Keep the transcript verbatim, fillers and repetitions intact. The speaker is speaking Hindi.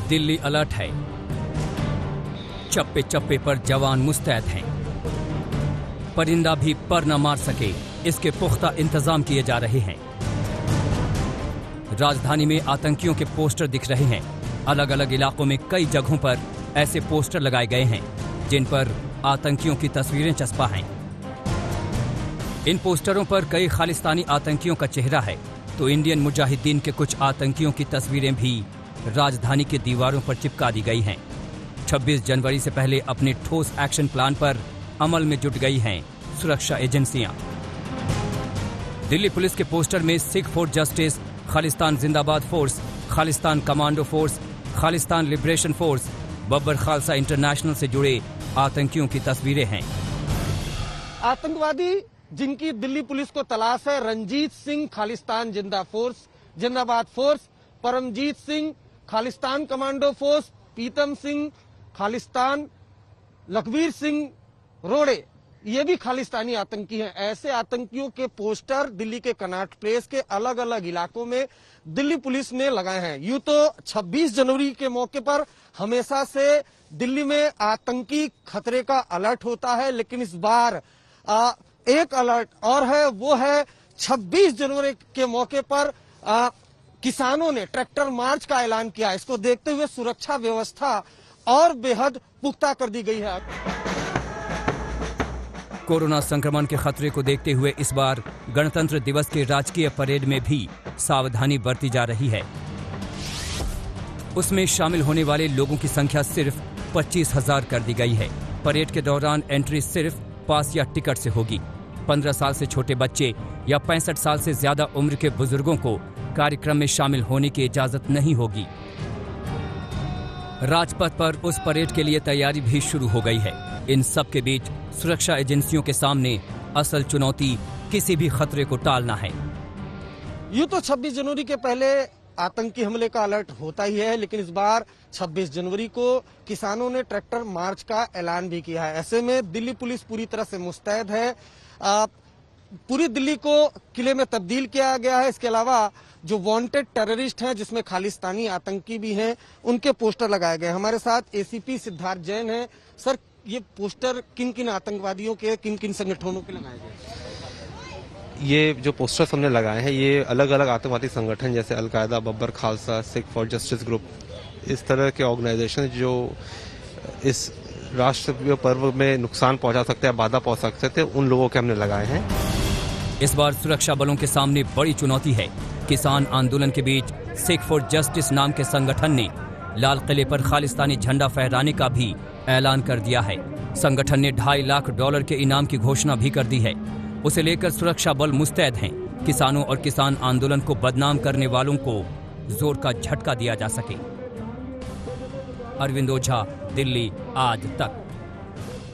दिल्ली अलर्ट है। चप्पे चप्पे पर जवान मुस्तैद हैं। परिंदा भी पर न मार सके, इसके पुख्ता इंतजाम किए जा रहे हैं। राजधानी में आतंकियों के पोस्टर दिख रहे हैं। अलग अलग इलाकों में कई जगहों पर ऐसे पोस्टर लगाए गए हैं जिन पर आतंकियों की तस्वीरें चस्पा हैं। इन पोस्टरों पर कई खालिस्तानी आतंकियों का चेहरा है, तो इंडियन मुजाहिदीन के कुछ आतंकियों की तस्वीरें भी राजधानी के दीवारों पर चिपका दी गई हैं। छब्बीस जनवरी से पहले अपने ठोस एक्शन प्लान पर अमल में जुट गई हैं सुरक्षा एजेंसियां। दिल्ली पुलिस के पोस्टर में सिख फॉर जस्टिस, खालिस्तान जिंदाबाद force, Khalistan commando force, Khalistan liberation force, Babbar Khalsa international से जुड़े आतंकियों की तस्वीरें हैं। आतंकवादी जिनकी दिल्ली पुलिस को तलाश है, रंजीत सिंह खालिस्तान जिंदा फोर्स जिंदाबाद force, Paramjit Singh Khalistan commando force, Pitam Singh Khalistan, Lakhbir Singh Rode, ये भी खालिस्तानी आतंकी हैं। ऐसे आतंकियों के पोस्टर दिल्ली के कनॉट प्लेस के अलग अलग इलाकों में दिल्ली पुलिस ने लगाए हैं। यूं तो छब्बीस जनवरी के मौके पर हमेशा से दिल्ली में आतंकी खतरे का अलर्ट होता है, लेकिन इस बार आ, एक अलर्ट और है, वो है छब्बीस जनवरी के मौके पर आ, किसानों ने ट्रैक्टर मार्च का ऐलान किया। इसको देखते हुए सुरक्षा व्यवस्था और बेहद पुख्ता कर दी गई है। कोरोना संक्रमण के खतरे को देखते हुए इस बार गणतंत्र दिवस के राजकीय परेड में भी सावधानी बरती जा रही है। उसमें शामिल होने वाले लोगों की संख्या सिर्फ पच्चीस हजार कर दी गई है। परेड के दौरान एंट्री सिर्फ पास या टिकट से होगी। पंद्रह साल से छोटे बच्चे या पैंसठ साल से ज्यादा उम्र के बुजुर्गों को कार्यक्रम में शामिल होने की इजाजत नहीं होगी। राजपथ पर उस परेड के लिए तैयारी भी शुरू हो गई है। इन सब के बीच सुरक्षा एजेंसियों के सामने असल चुनौती किसी भी खतरे को टालना है। यूं तो छब्बीस जनवरी के पहले आतंकी हमले का अलर्ट होता ही है, लेकिन इस बार छब्बीस जनवरी को किसानों ने ट्रैक्टर मार्च का ऐलान भी किया है। ऐसे में दिल्ली पुलिस पूरी तरह से मुस्तैद है। आ, पूरी दिल्ली को किले में तब्दील किया गया है। इसके अलावा जो वांटेड टेररिस्ट हैं, जिसमें खालिस्तानी आतंकी भी हैं, उनके पोस्टर लगाए गए। हमारे साथ एसीपी सिद्धार्थ जैन हैं। सर, ये पोस्टर किन किन आतंकवादियों के, किन किन संगठनों के लगाए गए? ये जो पोस्टर्स हमने लगाए हैं, ये अलग अलग आतंकवादी संगठन जैसे Al Qaeda, Babbar Khalsa, Sikh for justice group, इस तरह के ऑर्गेनाइजेशन जो इस राष्ट्रीय पर्व में नुकसान पहुंचा सकते हैं, बाधा पहुंचा सकते हैं, उन लोगों के हमने लगाए हैं। इस बार सुरक्षा बलों के सामने बड़ी चुनौती है। किसान आंदोलन के बीच सिख फॉर जस्टिस नाम के संगठन ने लाल किले पर खालिस्तानी झंडा फहराने का भी ऐलान कर दिया है। संगठन ने ढाई लाख डॉलर के इनाम की घोषणा भी कर दी है। उसे लेकर सुरक्षा बल मुस्तैद हैं। किसानों और किसान आंदोलन को बदनाम करने वालों को जोर का झटका दिया जा सके। अरविंद ओझा, दिल्ली आज तक।